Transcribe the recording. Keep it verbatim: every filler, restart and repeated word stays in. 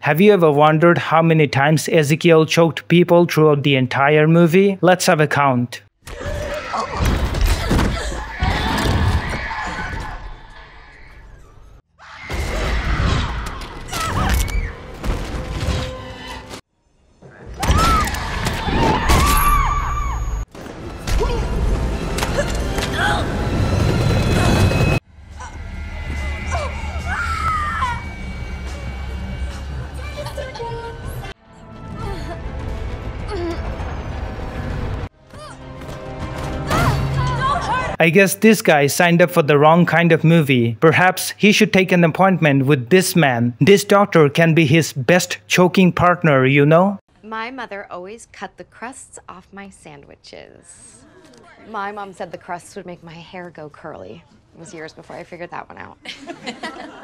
Have you ever wondered how many times Ezekiel choked people throughout the entire movie? Let's have a count. I guess this guy signed up for the wrong kind of movie. Perhaps he should take an appointment with this man. This doctor can be his best choking partner, you know? My mother always cut the crusts off my sandwiches. My mom said the crusts would make my hair go curly. It was years before I figured that one out.